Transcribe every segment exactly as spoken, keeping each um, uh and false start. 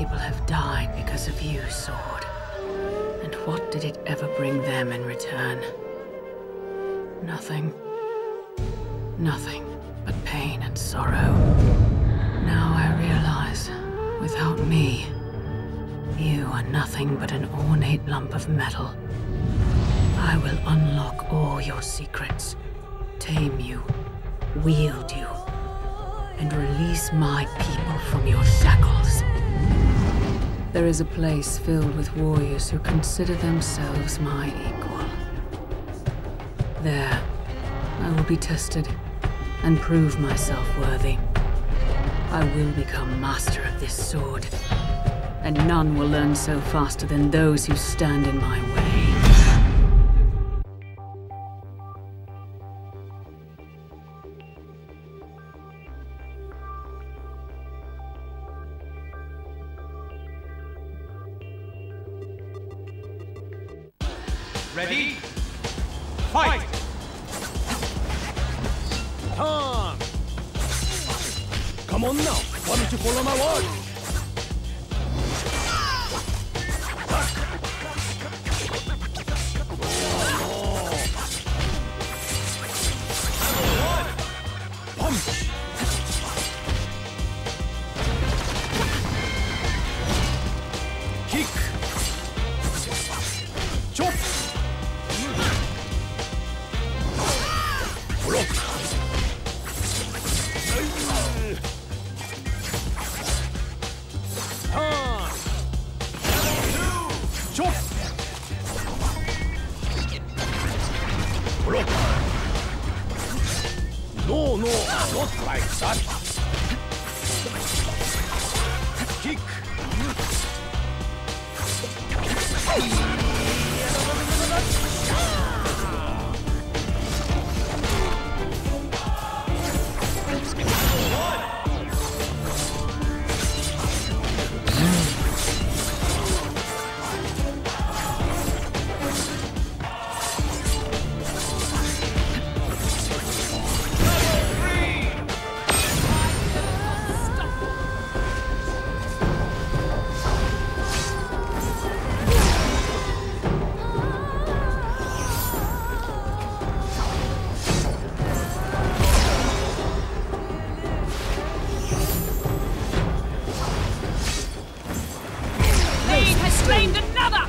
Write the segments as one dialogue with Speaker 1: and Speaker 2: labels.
Speaker 1: people have died because of you, Sword. And what did it ever bring them in return? Nothing. Nothing but pain and sorrow. Now I realize, without me, you are nothing but an ornate lump of metal. I will unlock all your secrets, tame you, wield you, and release my people from your shackles. There is a place filled with warriors who consider themselves my equal. There, I will be tested and prove myself worthy. I will become master of this sword, and none will learn so faster than those who stand in my way.
Speaker 2: Ready? Fight!
Speaker 3: Turn! Come on now, why don't you follow my word? Punch! Kick! Chop! Block! Turn! Chop! Block! No, no, not like that. Kick!
Speaker 4: Claimed another!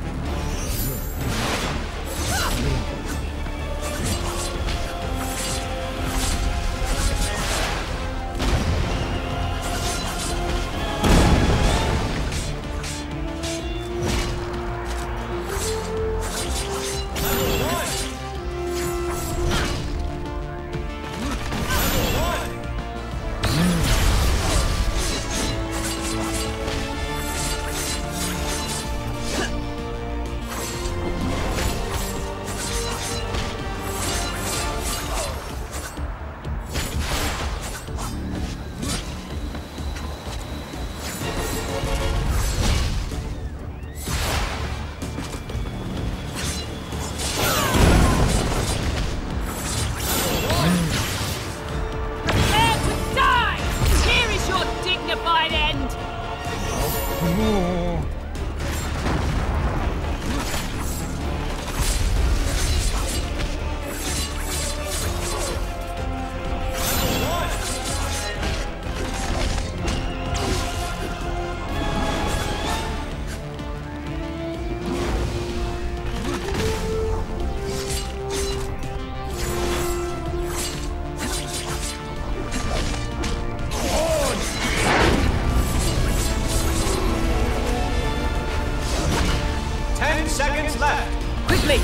Speaker 2: Seconds left.
Speaker 1: Quickly!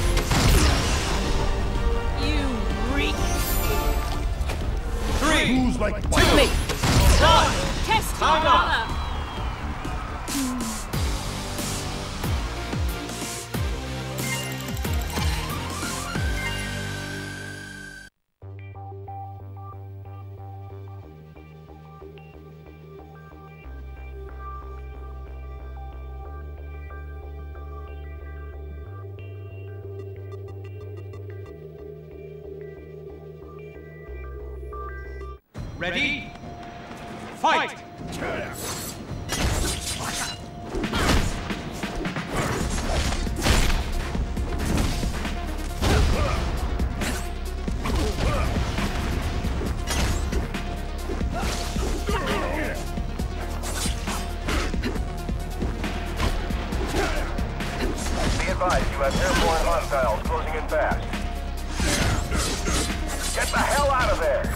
Speaker 4: You reek!
Speaker 2: Three,
Speaker 3: Who's like
Speaker 1: Quickly!
Speaker 2: one.
Speaker 4: Test your
Speaker 2: Time out.
Speaker 4: valor!
Speaker 2: Ready? Fight!
Speaker 5: that airborne hostiles closing in fast. Get the hell out of there!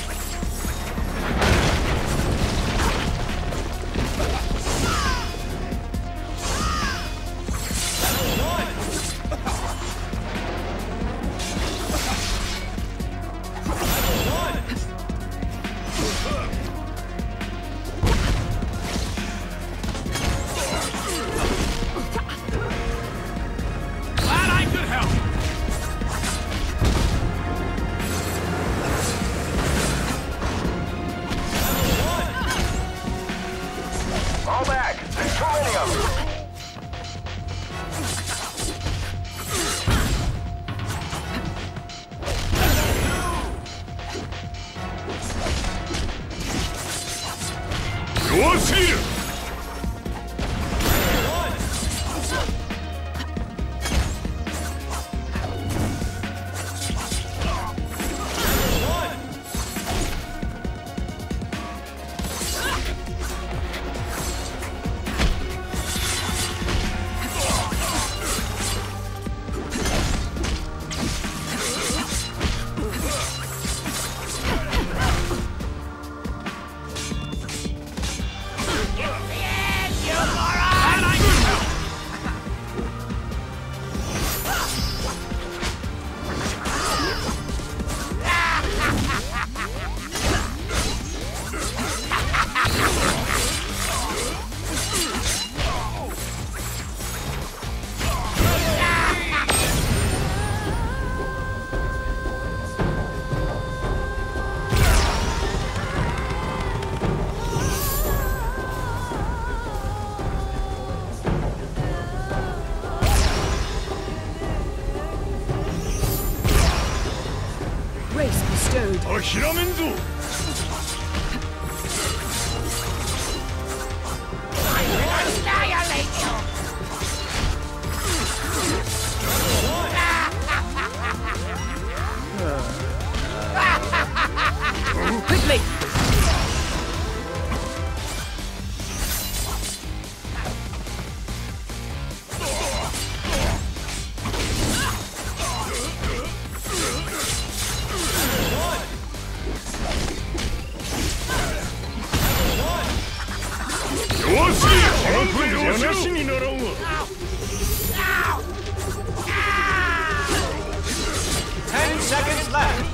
Speaker 2: Ten seconds left.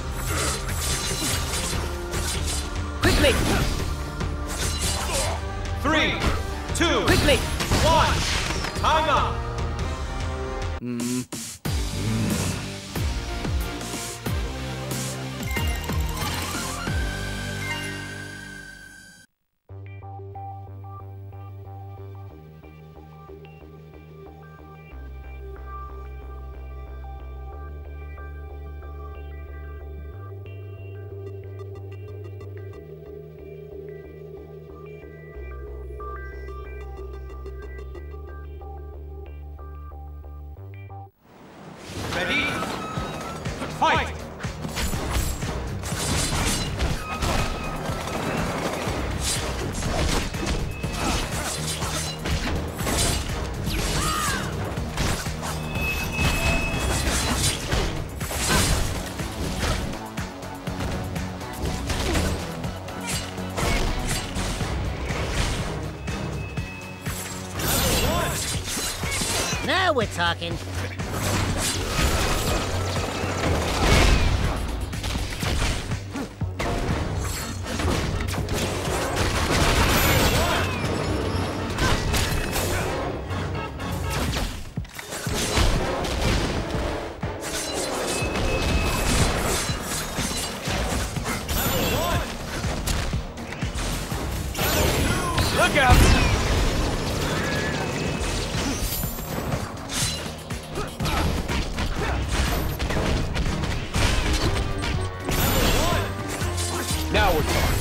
Speaker 1: Quickly!
Speaker 2: Three, two,
Speaker 1: Quickly!
Speaker 2: one. Time up. Ready? Fight!
Speaker 4: Now we're talking.
Speaker 2: Look out! Now we're talking.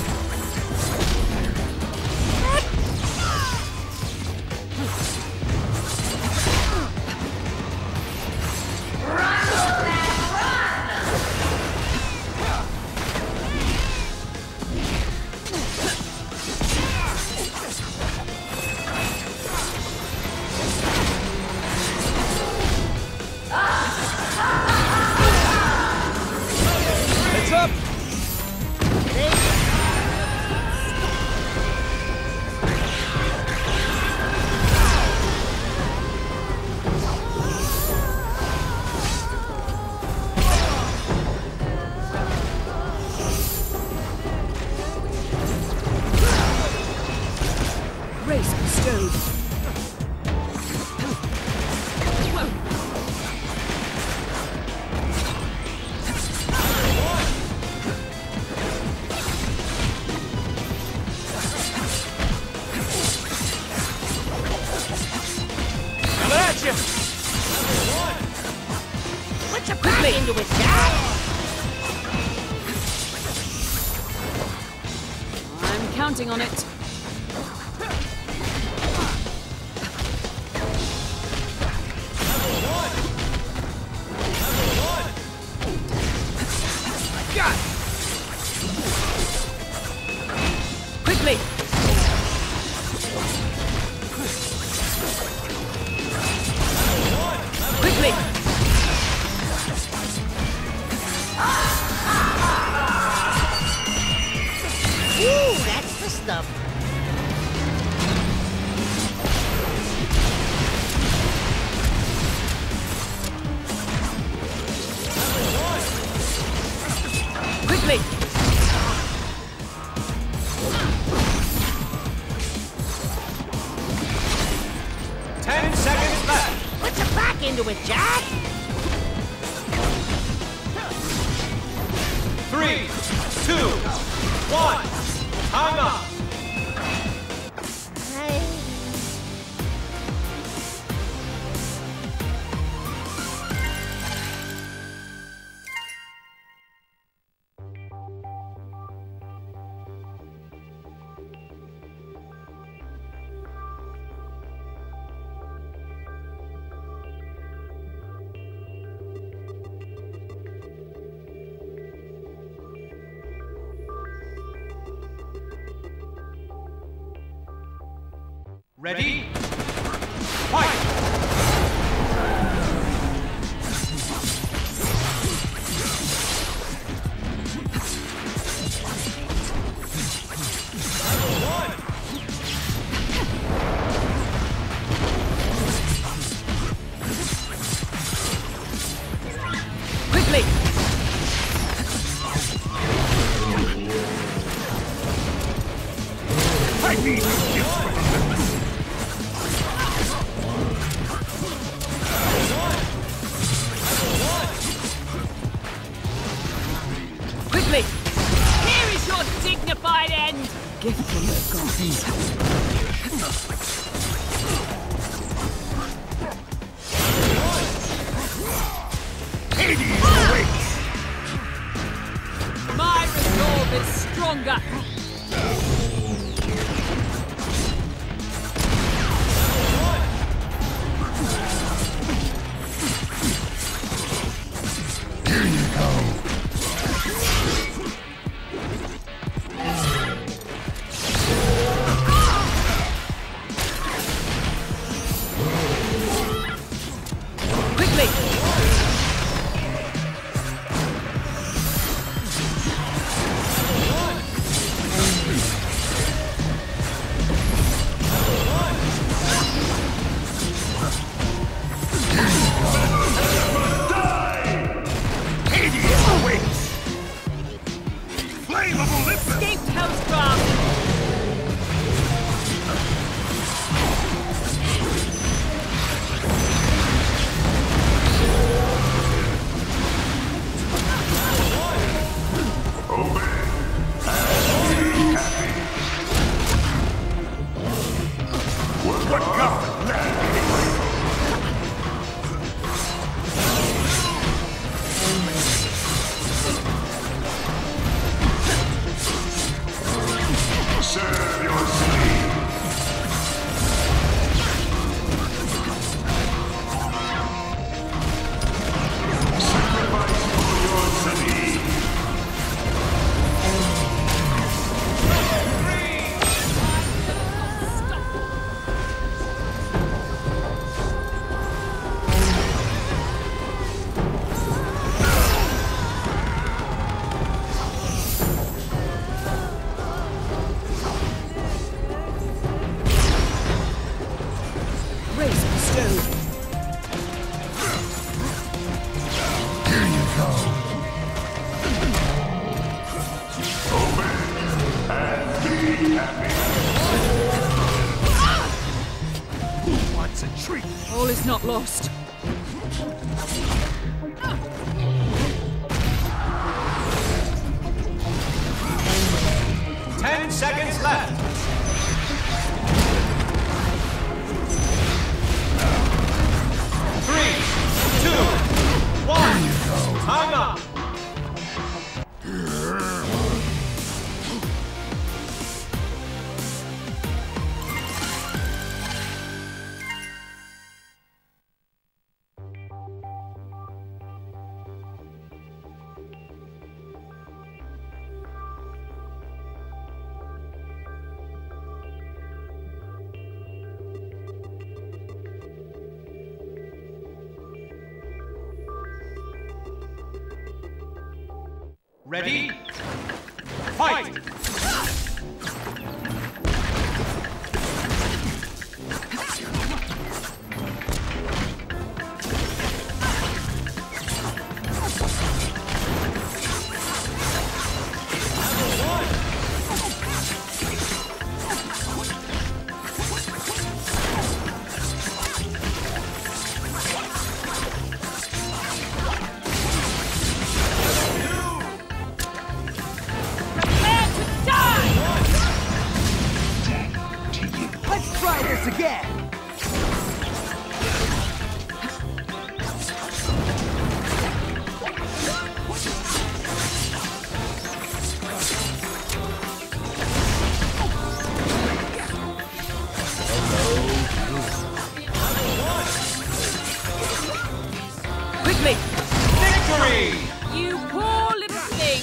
Speaker 1: bestowed.
Speaker 2: Coming at you!
Speaker 4: Put your back into it, Jack!
Speaker 1: I'm counting on it.
Speaker 2: Got it!
Speaker 1: Quickly! Quickly!
Speaker 4: Ooh, that's the stuff.
Speaker 1: Quickly!
Speaker 2: Ten seconds left!
Speaker 4: Put your back into it, Jack!
Speaker 2: Three, two, one, hang on!
Speaker 4: Hey.
Speaker 2: Ready? Fight!
Speaker 1: Quickly!
Speaker 3: I need gifts from
Speaker 1: Quickly! Here is your dignified end! Gift from the gods.
Speaker 3: Hades awaits!
Speaker 1: My resolve is stronger!
Speaker 3: Here you go.
Speaker 1: Quickly!
Speaker 3: Hades awaits! Flame of Olympus!
Speaker 1: Escaped Hell's grasp!
Speaker 3: What God? Serve your sleep. Sacrifice for your city.
Speaker 1: Grace bestowed.
Speaker 3: Here you go. Obey and be happy. retreat!
Speaker 1: All is not lost.
Speaker 2: Ten seconds left. Three, two, one. Time up. Ready? Fight!
Speaker 3: Again!
Speaker 1: Quickly!
Speaker 2: Victory!
Speaker 1: You poor little thing!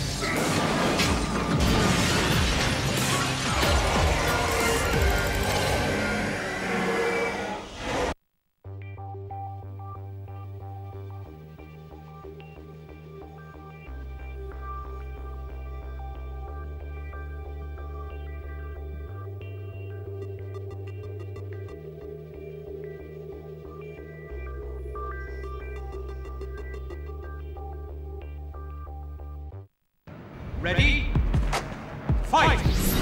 Speaker 2: Ready? Fight!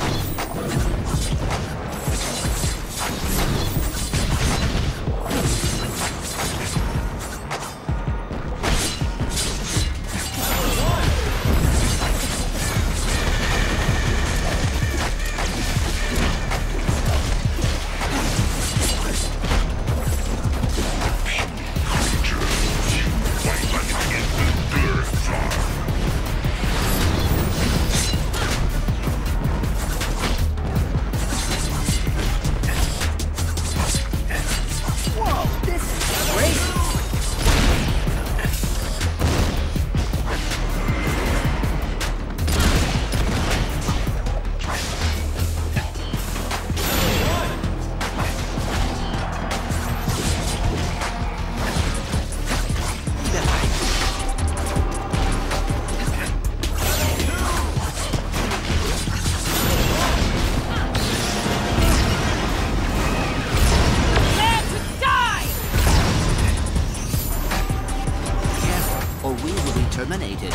Speaker 6: Terminated.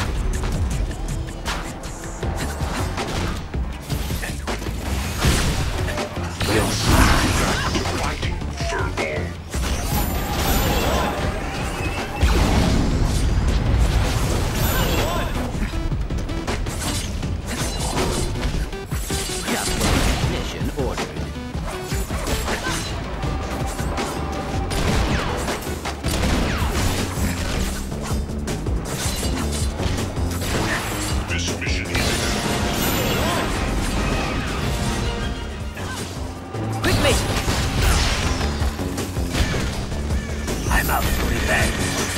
Speaker 6: Mission ordered.
Speaker 3: I'm out for revenge.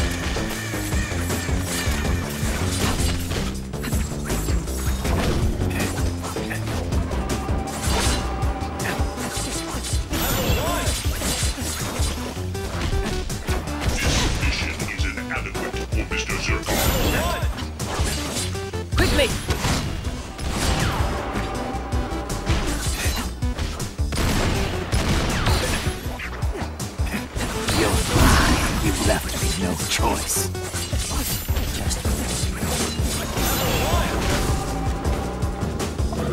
Speaker 1: Quickly!
Speaker 3: You've left me no choice. Just...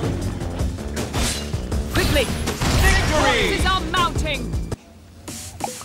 Speaker 1: Quickly!
Speaker 2: Victory!
Speaker 1: Forces are mounting!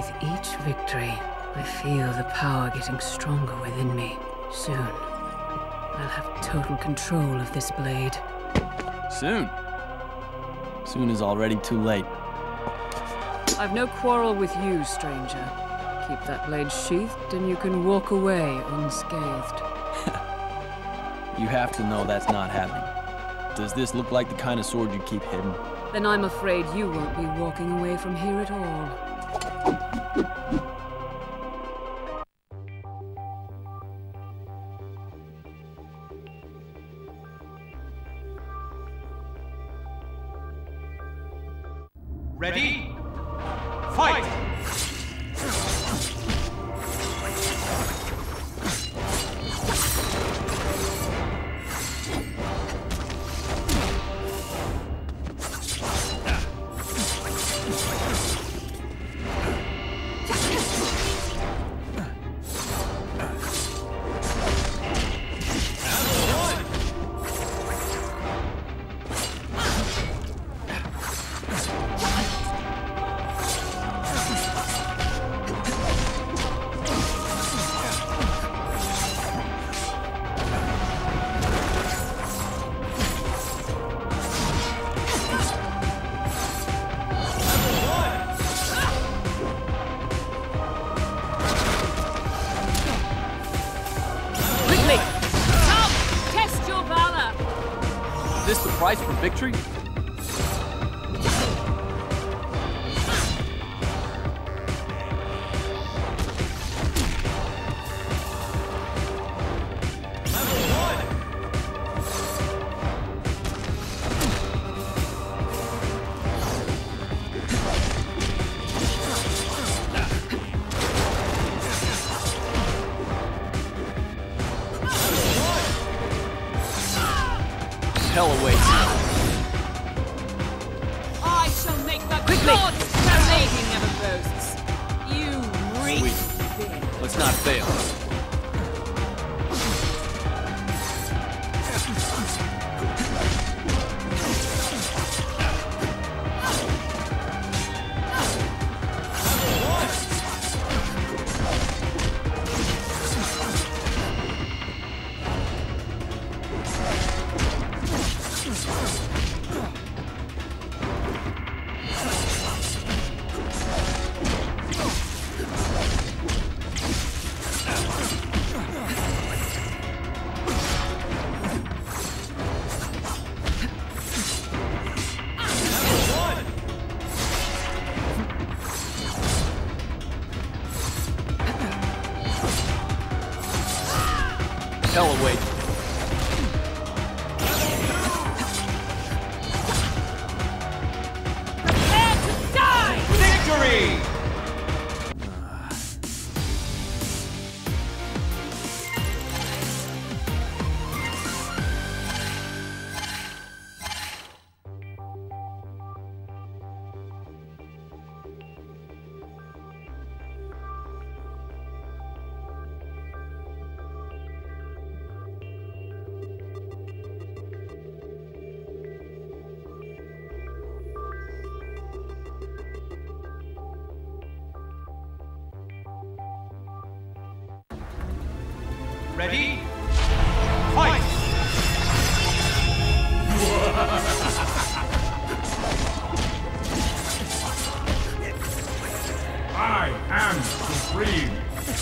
Speaker 1: With each victory, I feel the power getting stronger within me. Soon, I'll have total control of this blade.
Speaker 7: Soon? Soon is already too late.
Speaker 1: I've no quarrel with you, stranger. Keep that blade sheathed and you can walk away unscathed.
Speaker 7: You have to know that's not happening. Does this look like the kind of sword you keep hidden?
Speaker 1: Then I'm afraid you won't be walking away from here at all.
Speaker 2: Ready? Fight!
Speaker 7: Is this the price for victory? Hell awaits.
Speaker 1: I shall make the gods the lady never boasts. You reek.
Speaker 7: Sweet. Let's not fail. Hell awaits.
Speaker 1: Prepare to die!
Speaker 2: Victory! Ready? Fight!
Speaker 5: I am supreme.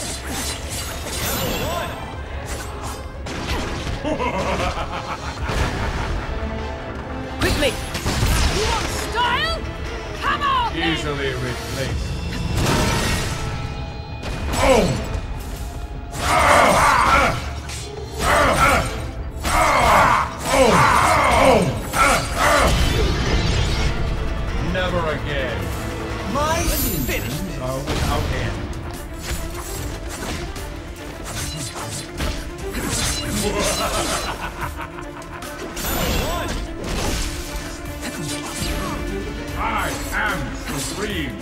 Speaker 1: Quickly! You want style? Come on! then.
Speaker 5: Easily replaced. Oh! Never again.
Speaker 2: My finish.
Speaker 5: Oh, without end. I am supreme.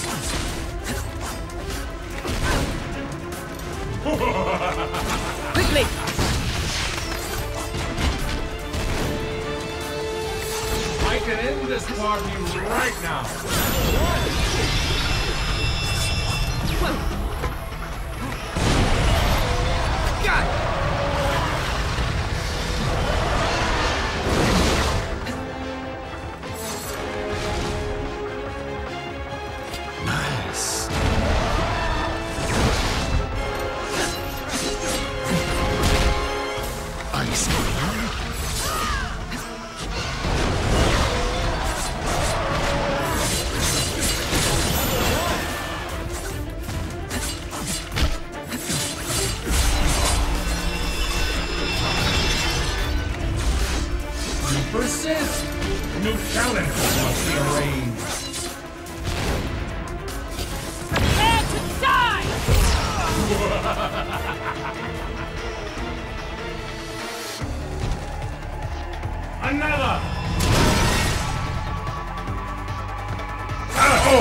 Speaker 1: Quickly!
Speaker 5: I can end this party right now. persist! New challenge must be arranged.
Speaker 1: Prepare to die!
Speaker 5: Another! Oh!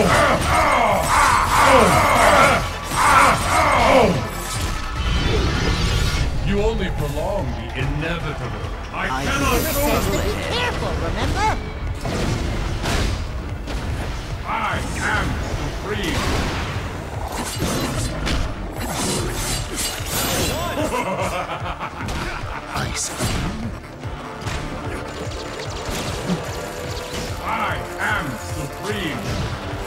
Speaker 5: You only prolong the inevitable. I,
Speaker 6: I
Speaker 5: cannot
Speaker 4: It says to be careful, remember?
Speaker 5: I am supreme.
Speaker 3: Ice.
Speaker 5: I am supreme.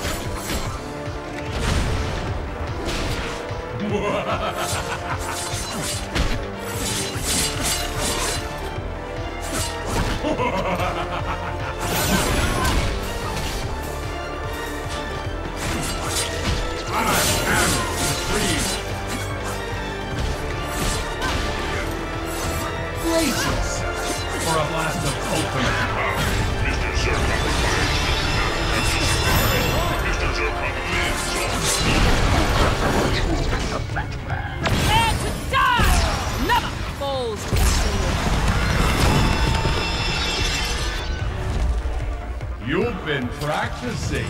Speaker 5: Brace yourself for a blast of ultimate power.
Speaker 8: Mister
Speaker 1: Prepare to die! Never falls to the sword.
Speaker 5: You've been practicing.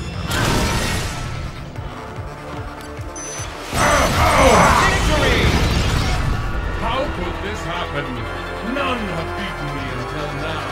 Speaker 2: Victory!
Speaker 5: How could this happen? None have beaten me until now.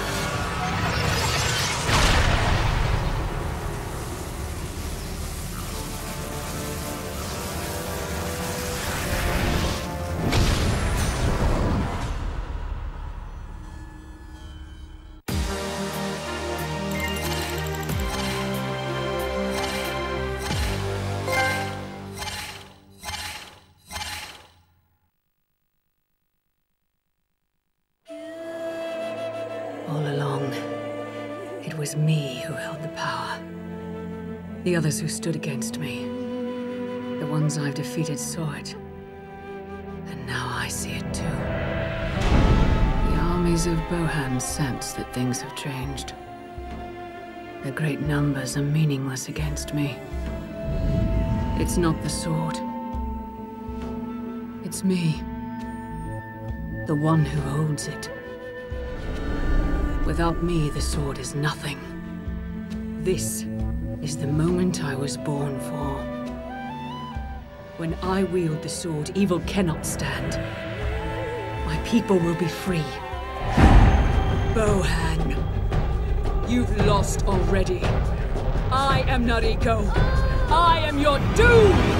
Speaker 1: All along, it was me who held the power. The others who stood against me, the ones I've defeated saw it. And now I see it too. The armies of Bohan sense that things have changed. The great numbers are meaningless against me. It's not the sword. It's me. The one who holds it. Without me, the sword is nothing. This is the moment I was born for. When I wield the sword, evil cannot stand. My people will be free. Bohan, you've lost already. I am Nariko. I am your doom!